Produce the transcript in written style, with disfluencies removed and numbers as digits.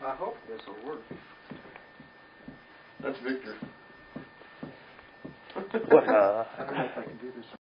I hope this will work. That's Victor. What, I don't know if I can do this.